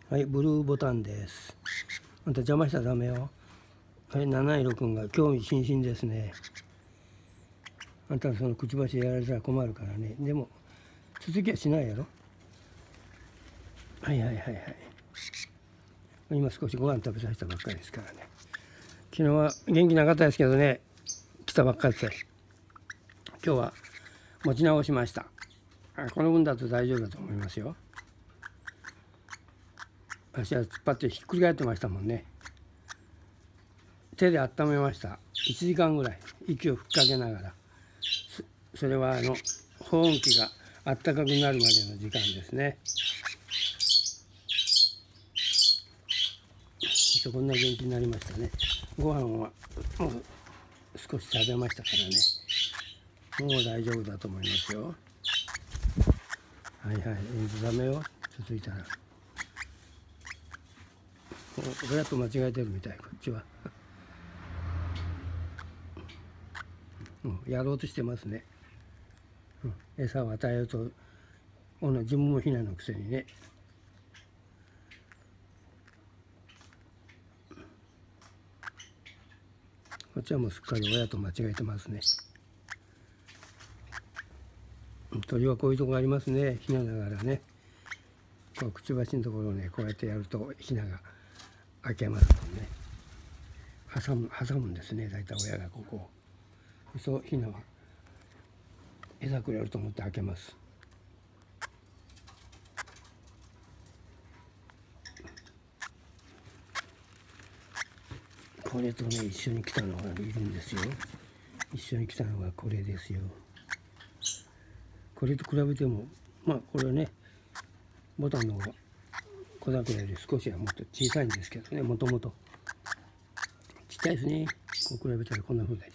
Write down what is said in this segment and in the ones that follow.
はい、ブルーボタンです。あんた邪魔したらダメよ。はい、七色くんが興味津々ですね。あんたそのくちばしやられたら困るからね。でも続きはしないやろ。はいはいはいはい。今少しご飯食べさせたばっかりですからね。昨日は元気なかったですけどね、来たばっかりで今日は持ち直しました。この分だと大丈夫だと思いますよ。足は突っ張ってひっくり返ってましたもんね。手で温めました。1時間ぐらい息を吹きかけながら。それは保温器があったかくなるまでの時間ですね。こんな元気になりましたね。ご飯はもう少し食べましたからね。もう大丈夫だと思いますよ。はいはい、ダメよ。続いたら。親と間違えてるみたい、こっちは。やろうとしてますね。餌を与えると、自分もヒナのくせにね。こっちはもうすっかり親と間違えてますね。鳥はこういうとこありますね。ヒナながらね。こうくちばしのところをね、こうやってやるとヒナが開けますもんね。挟むんですね。大体親がここを。そうヒナは餌くれると思って開けます。これとね一緒に来たのがいるんですよ。一緒に来たのがこれですよ。これと比べてもこれねボタンの方が小桜より少しはもっと小さいんですけどね。もともとちっちゃいですね。こう比べたらこんな風です。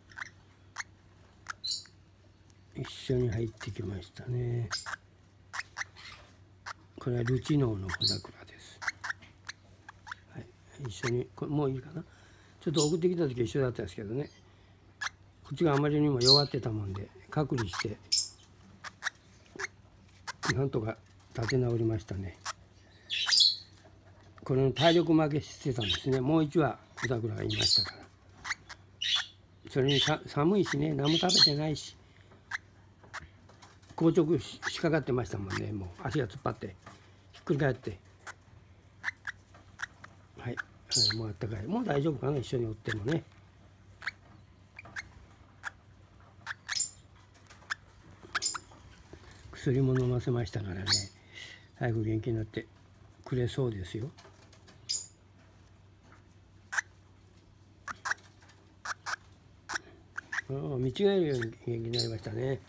一緒に入ってきましたね。これはルチノーの小桜です。はい、一緒にもういいかな。ちょっと送ってきた時は一緒だったんですけどね。こっちがあまりにも弱ってたもんで隔離してなんとか立て直りましたね。これの体力負けしてたんですね。もう1羽小桜がいましたから。それに寒いしね、何も食べてないし硬直しかかってましたもんね。もう足が突っ張ってひっくり返って、はい、もうあったかい。もう大丈夫かな、一緒におってもね。薬も飲ませましたからね、早く元気になってくれそうですよ。見違えるように元気になりましたね。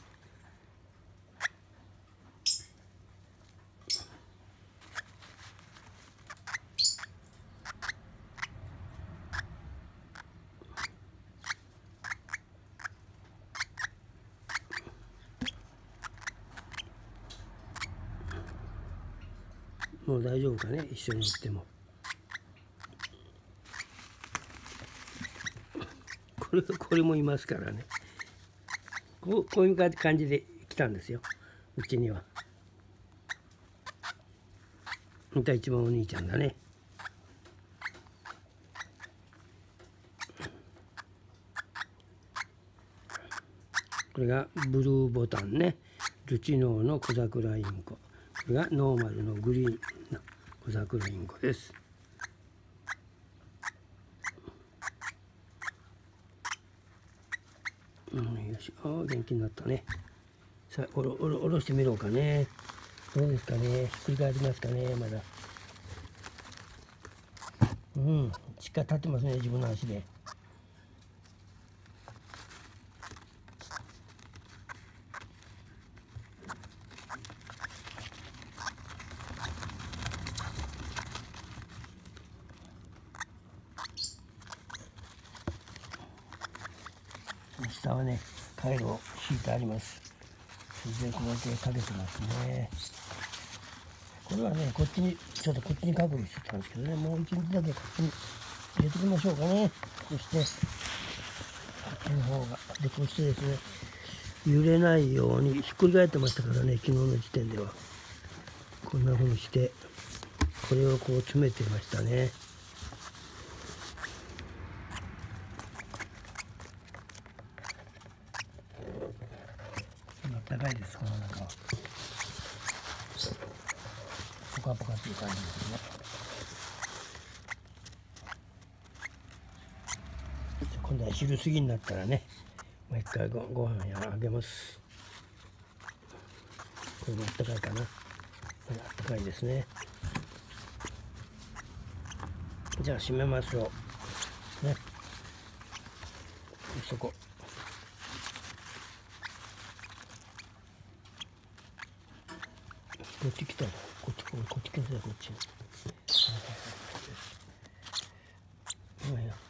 もう大丈夫かね、一緒に行っても。これもいますからね。こういう感じで来たんですよ、うちには。本当は一番お兄ちゃんだね。これがブルーボタンね。ルチノーの小桜インコ。これがノーマルのグリーンの小桜インコです。よし、元気になったね。さあ、下ろしてみろうかね。どうですかね。ひっくり返りますかね、まだ。しっかり立ってますね、自分の足で。下はね、カイロを敷いてあります。それでこうやってかけてますね。これはね、こっちに隔離してたんですけどね、もう一日だけこっちに入れておきましょうかね。そして、こっちの方が。で、こうしてですね、揺れないようにひっくり返ってましたからね、昨日の時点では。こんな風にして、 これをこう詰めてましたね。あったかいです、この中は。ポカポカっていう感じですね。今度は昼過ぎになったらね、もう一回ご飯あげます。これもあったかいかな。これあったかいですね。じゃあ閉めましょう。ね。そこ。こっち来たら、こっち来たらこっち。はいはいはい。